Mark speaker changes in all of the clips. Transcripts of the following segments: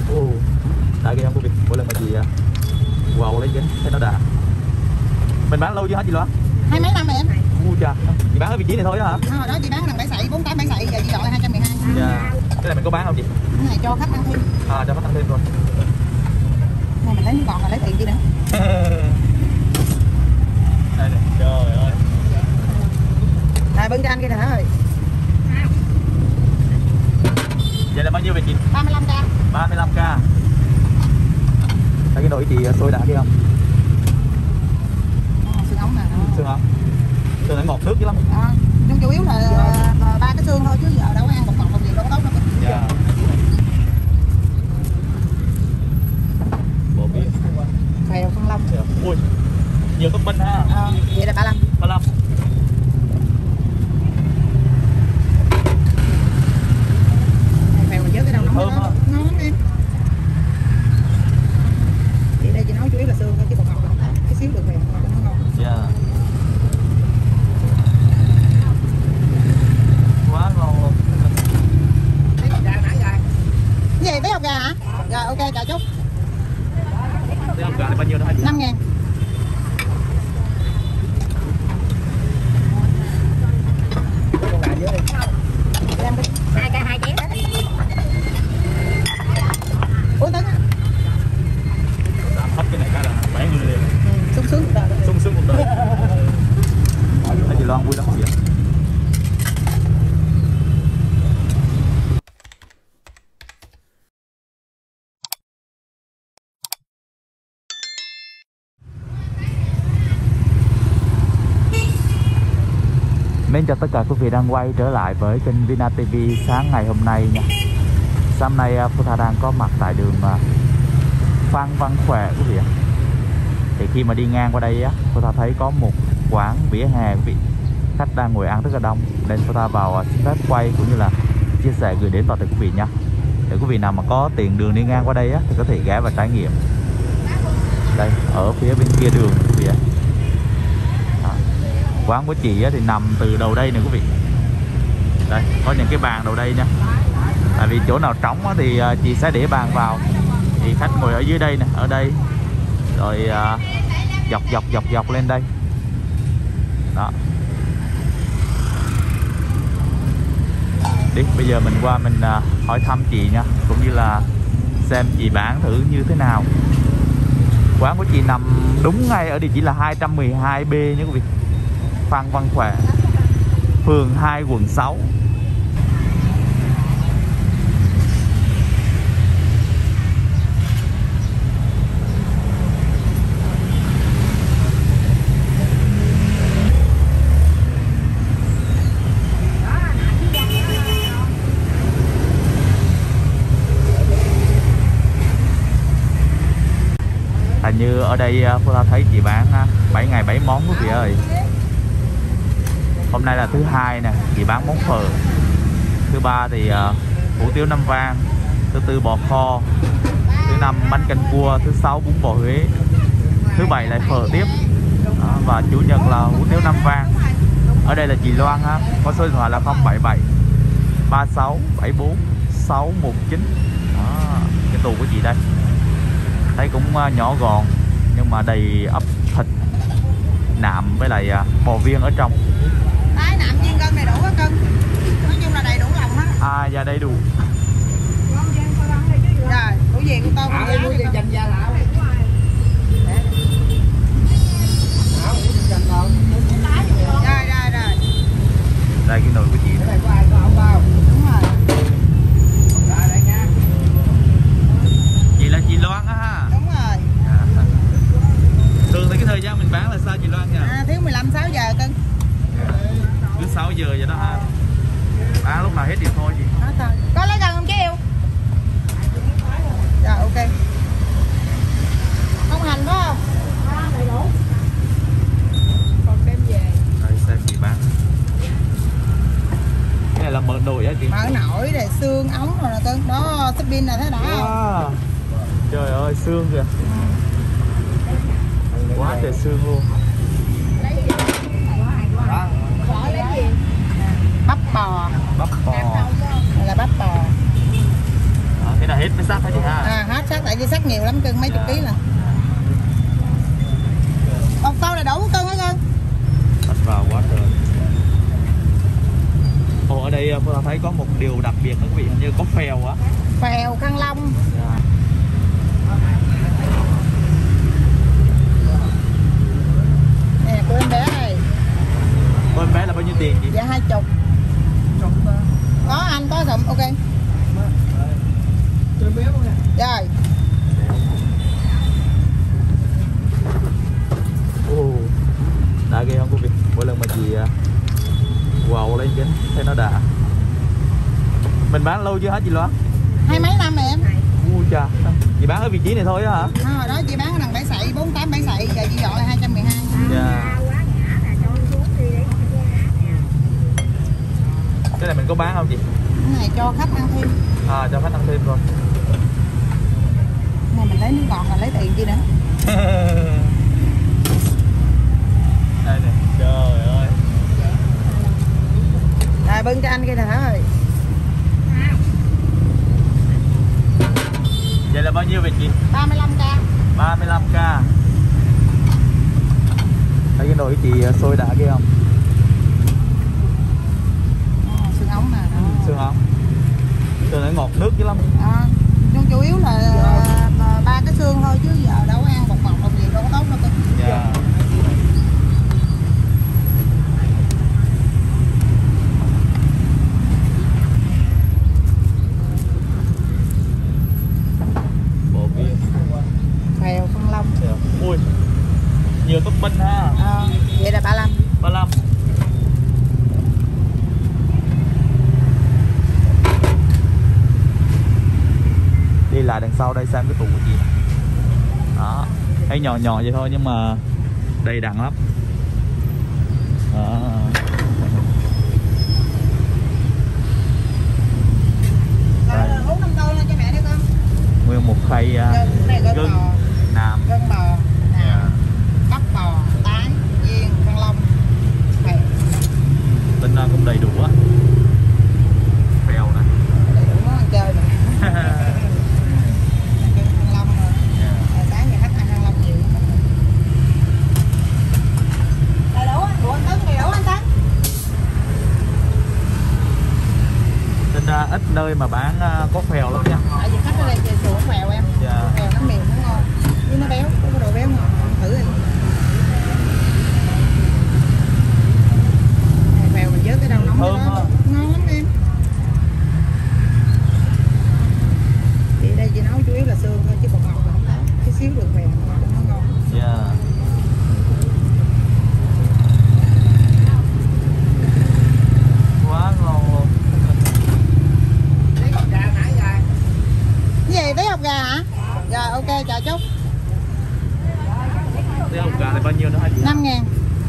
Speaker 1: Tại cái không có việc mỗi lần mà chị wow lấy dính thấy nó đã. Mình bán lâu chưa hả chị Loan?
Speaker 2: 20 mấy năm rồi em.
Speaker 1: Chà, chị bán ở vị trí này thôi hả?
Speaker 2: Hồi đó chị bán lần 7 sậy, 48 7 sậy, giờ chị dọn lại 212.
Speaker 1: Dạ. Cái này mình có bán không chị?
Speaker 2: Cái này cho khách ăn thêm.
Speaker 1: Cho khách ăn thêm rồi.
Speaker 2: Này mình lấy miếng bọt là lấy tiền chứ nữa.
Speaker 1: Đây này, trời ơi.
Speaker 2: Rồi bưng cho anh kia nè ơi.
Speaker 1: Vậy là bao nhiêu vậy chị?
Speaker 2: 35k.
Speaker 1: 35k. Thấy cái nồi chị sôi đã kia không?
Speaker 2: Xương ống nè.
Speaker 1: Xương ống. Xương nó ngọt nước dữ lắm.
Speaker 2: Nhưng chủ yếu là ba cái xương thôi chứ giờ đâu có ăn bột ngọt gì đâu có tốt đâu.
Speaker 1: Dạ. Bò bia.
Speaker 2: Phèo con long.
Speaker 1: Ui, nhiều topping ha.
Speaker 2: Vậy là 35.
Speaker 1: 35.
Speaker 2: Phèo mà chứ cái đâu nóng
Speaker 1: Thơm
Speaker 2: đó. Ngon lắm em. Chị đây chị nói chủ yếu là xương thôi chứ bột ngọt không. Cái xíu được phèo nó ngon.
Speaker 1: Dạ. Quá ngon luôn.
Speaker 2: Cái gì bé hộp gà hả? Rồi ok chào chúc.
Speaker 1: Cái hộp gà này bao nhiêu đó hả chị?
Speaker 2: 5.000. Con gà dưới đi. Em đi. 2 chén. Ủa tính á.
Speaker 1: Hấp cái này cái là 7 người liền.
Speaker 2: Sung sướng một đời.
Speaker 1: Sung sướng một đời. Thấy chị Loan vui lắm vậy? Mến chào tất cả quý vị đang quay trở lại với kênh Vina TV sáng ngày hôm nay nha. Sáng nay Phú Tha đang có mặt tại đường Phan Văn Khỏe quý vị ạ. Thì khi mà đi ngang qua đây á, Phú Tha thấy có một quán vỉa hè quý vị. Khách đang ngồi ăn rất là đông nên Phú Tha vào xin phép quay cũng như là chia sẻ gửi đến toàn thể quý vị nhé. Để quý vị nào mà có tiền đường đi ngang qua đây á thì có thể ghé và trải nghiệm. Đây ở phía bên kia đường quý vị ạ. Quán của chị thì nằm từ đầu đây nè quý vị. Đây có những cái bàn đầu đây nha. Tại vì chỗ nào trống thì chị sẽ để bàn vào. Thì khách ngồi ở dưới đây nè, ở đây. Rồi dọc lên đây. Đó. Đi bây giờ mình qua mình hỏi thăm chị nha, cũng như là xem chị bán thử như thế nào. Quán của chị nằm đúng ngay ở địa chỉ là 212B nha quý vị. Phan Văn Khỏe, phường 2 quận 6. Hình như ở đây Phú Tha thấy chị bán 7 ngày 7 món quý vị ơi. Hôm nay là thứ hai nè, chị bán món phở. Thứ ba thì hủ tiếu Nam Vang. Thứ tư bò kho. Thứ năm bánh canh cua. Thứ sáu bún bò Huế. Thứ bảy lại phở tiếp. Và chủ nhật là hủ tiếu Nam Vang. Ở đây là chị Loan ha, có số điện thoại là 077 36 74 619. Cái tủ của chị đây. Thấy cũng nhỏ gọn nhưng mà đầy ắp thịt nạm với lại bò viên ở trong.
Speaker 2: Đấy, nạm chiên cân này đủ hết cân. Nói chung là đầy đủ lòng á.
Speaker 1: Dạ đầy đủ.
Speaker 2: Rồi, đủ gì của tao không mua gì chanh da lão. Rồi.
Speaker 1: Đây cái nồi của chị đó.
Speaker 2: Đúng rồi.
Speaker 1: Chị là chị Loan á ha.
Speaker 2: Đúng rồi.
Speaker 1: Thường thì cái thời gian mình bán là sao chị Loan nha?
Speaker 2: Thiếu 15-6 giờ cân.
Speaker 1: Cứ 6 giờ vậy đó ha. Bán lúc nào hết thì thôi chị.
Speaker 2: Có lấy gần không chứ yêu? Rồi ok. Không hành phải không? Còn đem về.
Speaker 1: Đây xem chị bán. Cái này là mỡ nổi á chị?
Speaker 2: Mỡ nổi rồi xương ống rồi nè cưng. Đó, súp pin là thế đã không?
Speaker 1: Trời ơi xương kìa. Quá trời xương luôn.
Speaker 2: Bắp bò.
Speaker 1: Bắp bò.
Speaker 2: Đây là bắp bò.
Speaker 1: Cái Cái là hết mới sắc hả chị ha?
Speaker 2: À hết sắc, tại vì sắc nhiều lắm cưng, mấy chục ký là. Một tô là đủ cưng hả cưng?
Speaker 1: Bắt vào quá trời. Ồ, ở đây Phương thấy có một điều đặc biệt đó quý vị, hình như có phèo á.
Speaker 2: Phèo Thăng Long. Nè của em bé này.
Speaker 1: Của em bé là bao nhiêu tiền chị?
Speaker 2: Dạ 20. Có anh có rộng, ok. Rồi.
Speaker 1: Đã ghê không quý vị? Mỗi lần mà chị wow lên kính thấy nó đã. Mình bán lâu chưa hả chị Loan?
Speaker 2: 20 mấy năm rồi em.
Speaker 1: Ui chà, chị bán ở vị trí này thôi á hả?
Speaker 2: Hồi đó chị bán ở đằng Bãi Sậy 48 Bãi Sậy, giờ chị dọn là 212.
Speaker 1: Dạ. Cái này mình có bán không chị?
Speaker 2: Cái này cho khách ăn thêm.
Speaker 1: À, cho khách ăn thêm thôi.
Speaker 2: Này mình lấy nước ngọt là lấy tiền chi nữa.
Speaker 1: Đây nè, trời ơi.
Speaker 2: Rồi bưng cho anh kia nè Thảo ơi.
Speaker 1: Vậy là bao nhiêu vậy chị?
Speaker 2: 35k.
Speaker 1: 35k. Thấy cái nồi chị sôi đã ghê không?
Speaker 2: Xương ống nè.
Speaker 1: Xương ống. Trời nó ngọt nước dữ lắm.
Speaker 2: Nhưng chủ yếu là ba cái xương thôi chứ giờ đâu có ăn bột ngọt bột nhiều đâu có tốt đâu cơ.
Speaker 1: Dạ. Bộ kia.
Speaker 2: Phèo Thăng Long.
Speaker 1: Ui, nhiều topping ha.
Speaker 2: Vậy là 35.
Speaker 1: 35. Đi lại đằng sau đây xem cái tủ của chị. Đó, thấy nhỏ nhỏ vậy thôi nhưng mà đầy đặn lắm. Đó.
Speaker 2: Uống 5 tô lên cho mẹ đi con.
Speaker 1: Nguyên một khay gân Nam.
Speaker 2: Gân bò, Nam, bắp bò, tái, viên, Thăng Long.
Speaker 1: Tính ra cũng đầy đủ á. Phèo nè.
Speaker 2: Đầy đủ món ăn chơi nè. Thăng Long rồi. Sáng giờ khách ăn Thăng Long nhiều. Đầy đủ á, của anh Tấn, đầy đủ anh Tấn.
Speaker 1: Tính ra ít nơi mà bán có phèo lắm nha.
Speaker 2: Tại vì khách ở đây chơi sủa phèo em.
Speaker 1: Dạ.
Speaker 2: Phèo nó mềm, nó ngon. Nhưng nó béo, có đồ béo ngọt, thử đi. Phèo mình vớt cái đầu nóng
Speaker 1: Thơm
Speaker 2: đó. Ngon lắm em. Chị đây chị nấu chủ yếu là xương thôi chứ bột ngọt là không có. Cái xíu đường phèo nó ngon.
Speaker 1: Dạ. Quá ngon luôn.
Speaker 2: Cái gì tí hộp gà hả? Rồi ok chào Trúc.
Speaker 1: Cái hộp gà này bao nhiêu nữa hả chị?
Speaker 2: 5.000.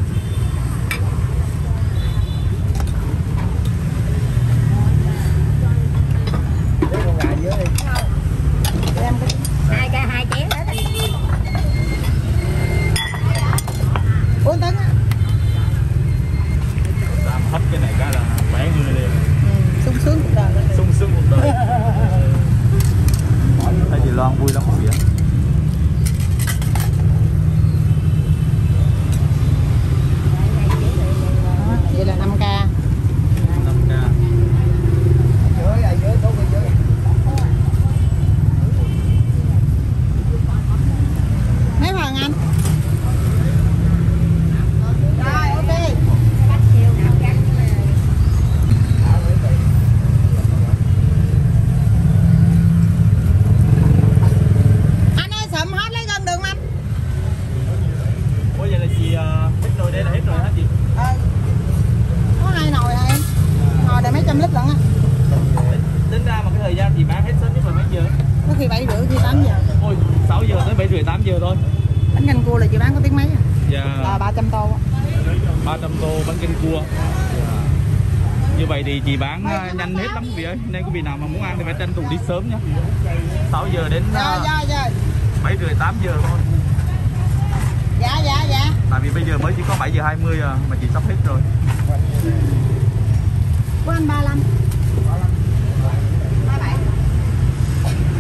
Speaker 2: Hai chén nữa. Ủa Tấn á.
Speaker 1: Làm hết cái này cái là bẻ người liền.
Speaker 2: Sung sướng cuộc đời.
Speaker 1: Sung sướng cuộc đời. Thấy chị Loan vui lắm không vậy?
Speaker 2: Vậy là 5k.
Speaker 1: 5k.
Speaker 2: Mấy phần anh? Rồi ok. Anh ơi sụm hết lấy gân đường anh.
Speaker 1: Ủa vậy là chị hết nồi đây là hết rồi hả chị?
Speaker 2: Có 2 nồi hả em? Nồi này mấy trăm lít lận á.
Speaker 1: Tính ra mà cái thời gian chị bán hết sớm nhất là mấy giờ?
Speaker 2: Có khi 7 rưỡi, khi 8 giờ.
Speaker 1: Ôi 6 giờ tới 7 rưỡi 8 giờ thôi.
Speaker 2: Bánh canh cua là chị bán có tiếng mấy à?
Speaker 1: Dạ.
Speaker 2: Là 300 tô.
Speaker 1: 300 tô bánh canh cua. Như vậy thì chị bán nhanh hết lắm quý vị ơi. Nên quý vị nào mà muốn ăn thì phải tranh thủ đi sớm nha. 6 giờ đến 7 rưỡi 8 giờ thôi.
Speaker 2: Dạ.
Speaker 1: Tại vì bây giờ mới chỉ có 7 giờ 20 à, mà chị sắp hết rồi.
Speaker 2: Của anh 35. 37.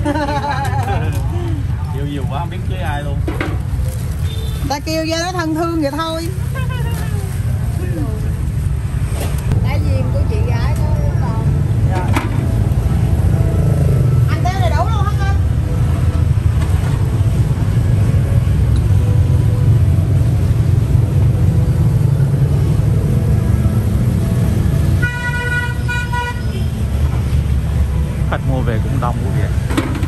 Speaker 1: Yêu nhiều quá không biết cưới ai luôn.
Speaker 2: Ta kêu cho nó thân thương vậy thôi. Đại diện của chị gái đó còn. Rồi. Anh tới đầy đủ luôn hả con?
Speaker 1: Khách mua về cũng đông quý vị ạ.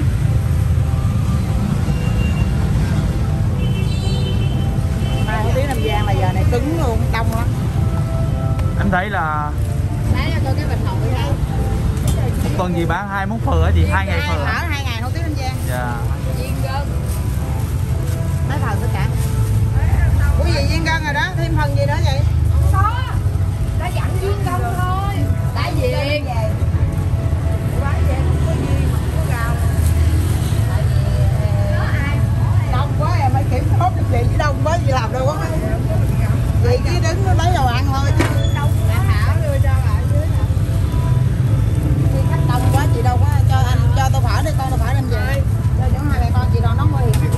Speaker 2: Hủ tiếu Nam Giang là giờ này cứng luôn, đông lắm.
Speaker 1: Em thấy là
Speaker 2: Lấy cho tôi cái bình nội đó.
Speaker 1: một tuần gì bán 2 món phở hả chị? 2 ngày phở hả?
Speaker 2: 2 ngày hủ tiếu Nam Giang.
Speaker 1: Dạ.
Speaker 2: Viên gân. Mấy phần tất cả. Ủa gì viên gân rồi đó, thêm phần gì nữa vậy? Không có. Đã dặn viên gân thôi. Đại diện. Quái về không có gì mà không có gạo. Tại vì đông quá em mới kiểm soát được chị, chứ đông quá chị làm đâu có. Chị cứ đứng nó lấy đồ ăn thôi chứ. Đông đã Thảo đưa cho bạn dưới nè. Khi khách đông quá chị đâu có cho anh cho tô phở đi, con tô phở đem về. Cho những hai mẹ con chị đòn nóng nguy hiểm.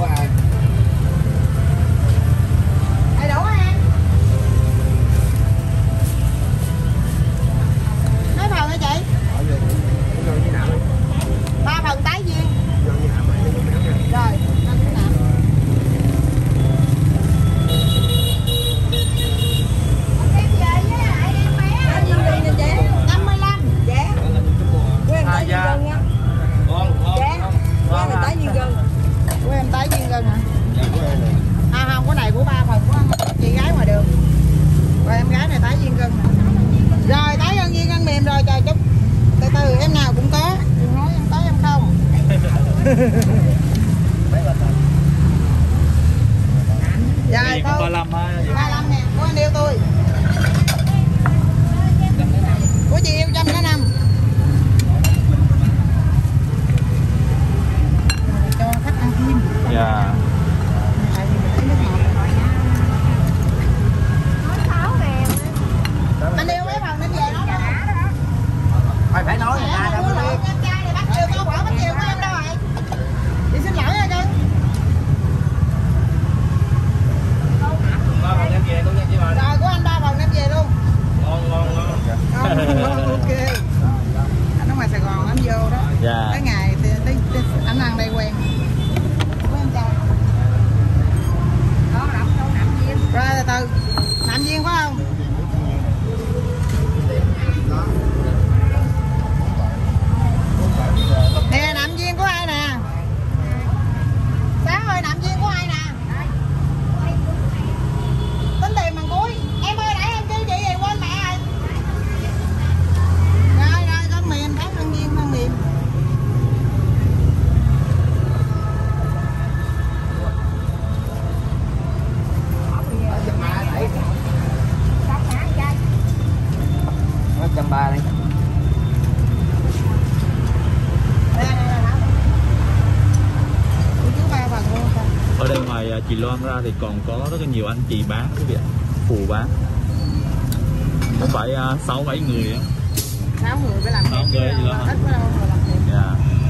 Speaker 2: Đầy đủ hả em? Mấy phần hả chị? 3 phần tái viên. Rồi, 5 cái nạm. Em về với lại em bé. Bao nhiêu tiền nè chị? 55. Dạ. Quên tái viên gân nha. Dạ. Quên là tái viên gân. Của em tái viên gân hả? À không, cái này của 3 phần của chị gái ngoài đường. Rồi em gái này tái viên gân. Rồi tái gân viên gân mềm rồi trời Trúc. Từ từ em nào cũng có. Đừng nói em có em không. Rồi thôi.
Speaker 1: 35 ha.
Speaker 2: 35 nè, của anh yêu tôi. Của chị yêu 105. Cho khách ăn thêm.
Speaker 1: Dạ.
Speaker 2: Anh yêu mấy phần nên về nó đó.
Speaker 3: Phải nói người ta đâu có biết.
Speaker 2: Em trai này bắt chiều con bỏ bắt chiều của em đâu rồi. Chị xin lỗi nha cưng. Rồi của anh 3 phần em về luôn. Ngon, ok. Anh ở ngoài Sài Gòn anh vô đó.
Speaker 1: Dạ.
Speaker 2: Tới ngày tới anh ăn đây quen. Của em trai. Đó đậm đâu nạm viên. Rồi từ từ. Nạm viên phải không? Nè nạm viên của ai nè? Sáng ơi nạm viên của ai nè? Tính tiền bằng cuối. Em ơi nãy em kêu chị gì quên mẹ rồi. Rồi rồi con mềm thấy con viên con mềm.
Speaker 3: Nó 130 đi.
Speaker 1: Ở đây ngoài chị Loan ra thì còn có rất là nhiều anh chị bán quý vị ạ. Phụ bán. Không phải 6-7 người á.
Speaker 2: 6 người phải làm
Speaker 1: 6 người gì đó hả?
Speaker 2: ít quá đâu mà làm việc.
Speaker 1: Dạ.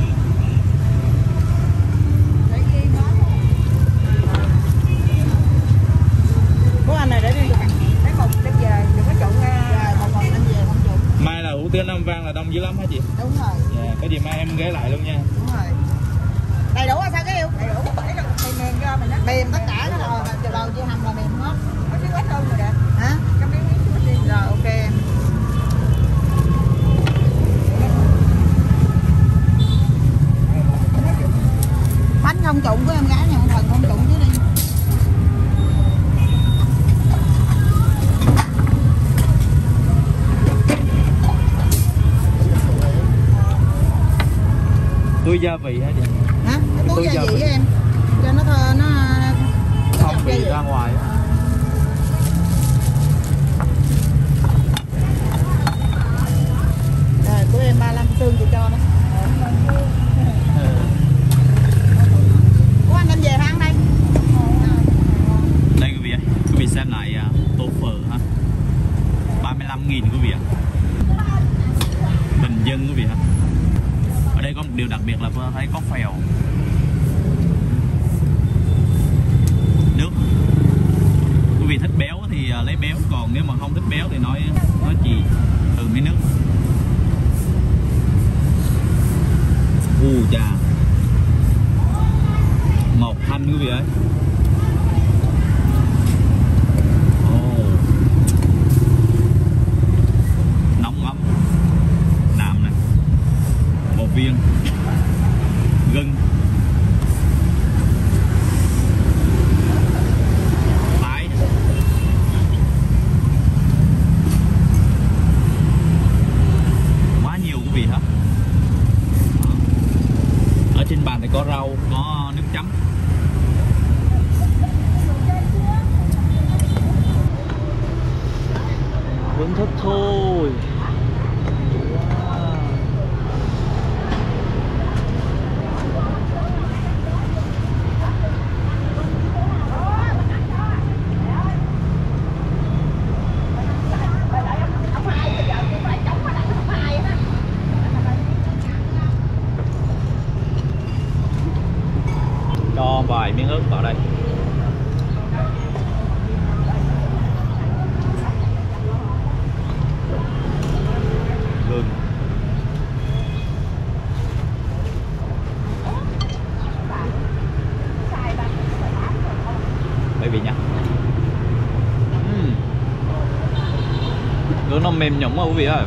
Speaker 2: Của anh này để đi được lấy một đem về đừng có trộn ra một phần đem về không trộn.
Speaker 1: Mai là hủ tiếu Nam Vang là đông dữ lắm hả chị?
Speaker 2: Đúng rồi.
Speaker 1: Dạ. Có gì mai em ghé lại luôn nha.
Speaker 2: Đúng rồi. Đầy đủ hay sao cái yêu? Đầy đủ. Thì mềm cho mình đó. Mềm tất cả cái rồi từ đầu chị hầm là mềm hết. Có miếng ít hơn rồi kìa. Hả? Trong miếng chút đi. Rồi ok em. Bánh không trụng của em gái này, phần không trụng chứ đi.
Speaker 1: Túi gia vị hả chị?
Speaker 2: Hả? Cái túi gia vị với em. Cho nó thơ nó
Speaker 1: Không bị ra ngoài á.
Speaker 2: Rồi của em 35 xương chị cho đó. Của anh đem về hả ăn đây?
Speaker 1: Đây quý vị ơi, quý vị xem lại tô phở ha. 35.000 quý vị ạ. Bình dân quý vị ha. Ở đây có một điều đặc đặc biệt là vừa thấy có phèo nước. Quý vị thích béo thì lấy béo, còn nếu mà không thích béo thì nói gì từ miếng nước. Chà, một thanh quý vị ơi. Nóng ấm, nạm này, một viên gừng, tái, quá nhiều quý vị hả. Ở trên bàn thì có rau, có nước chấm. Thưởng thức thôi. Cho vài miếng ớt vào đây. Gừng. Quý vị nhé. Gừng nó mềm nhũn quá quý vị ơi.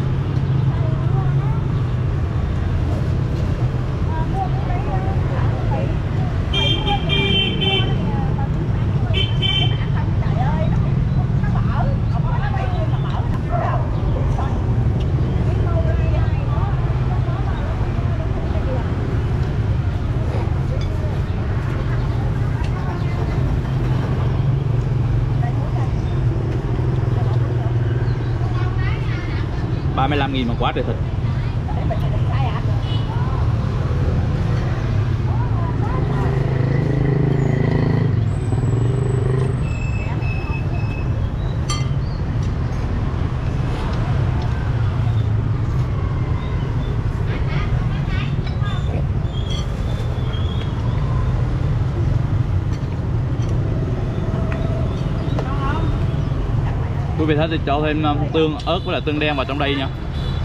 Speaker 1: $35.000 một quả trời thịt. Quý vị thấy thì cho thêm tương ớt với lại tương đen vào trong đây nha.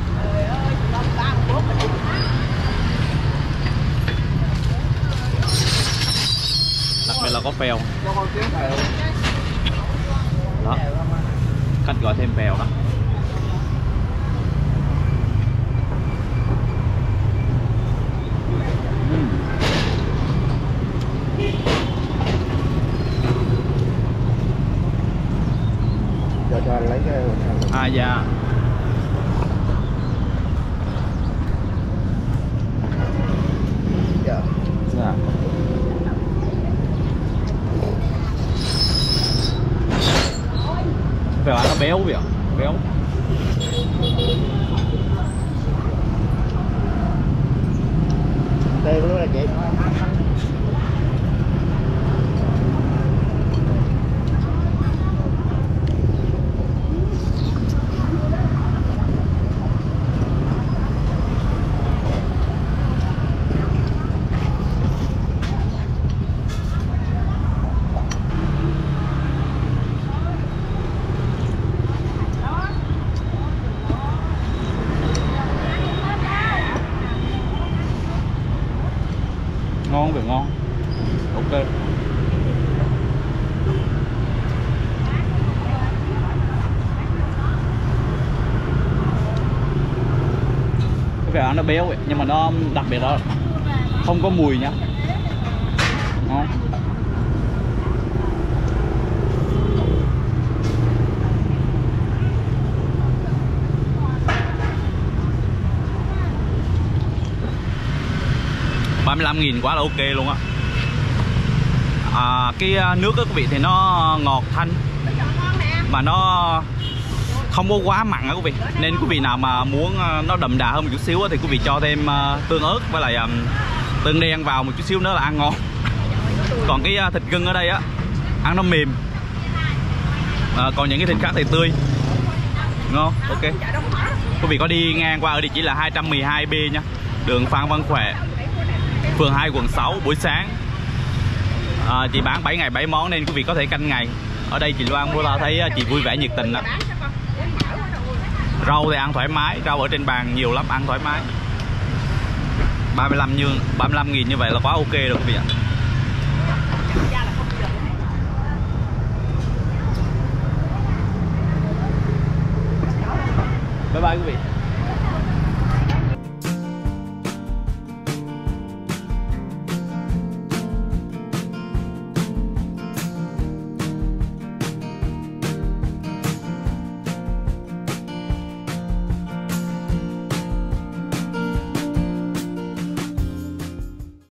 Speaker 1: Đặc biệt là có phèo. Đó, cách gọi thêm phèo đó.
Speaker 3: Cho lấy cái
Speaker 1: dạ.
Speaker 3: Dạ.
Speaker 1: Dạ. Phải nói nó béo vậy, béo.
Speaker 3: Đây luôn là chị.
Speaker 1: Ngon phải ngon. Ok. Cái phèo nó béo ấy, nhưng mà nó đặc biệt đó không có mùi nhá. Ngon. $35.000 quá là ok luôn á. Cái nước á quý vị thì nó ngọt thanh mà nó không có quá mặn á quý vị, nên quý vị nào mà muốn nó đậm đà hơn một chút xíu á, thì quý vị cho thêm tương ớt với lại tương đen vào một chút xíu nữa là ăn ngon. Còn cái thịt gừng ở đây á ăn nó mềm, còn những cái thịt khác thì tươi ngon. Ok, quý vị có đi ngang qua ở địa chỉ là 212B nha, đường Phan Văn Khỏe, phường 2 quận 6 buổi sáng. Chị bán 7 ngày 7 món nên quý vị có thể canh ngày. Ở đây chị Loan mua tao thấy chị vui vẻ nhiệt tình đó. Rau thì ăn thoải mái, rau ở trên bàn nhiều lắm, ăn thoải mái. 35.000 như vậy là quá ok rồi quý vị ạ. Bye bye quý vị.